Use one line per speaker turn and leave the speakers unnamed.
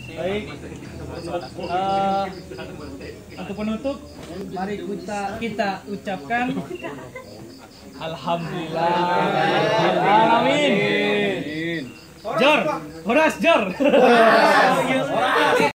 Baik. Untuk penutup, mari kita ucapkan Alhamdulillah. Amin. Jor, Horas Jor.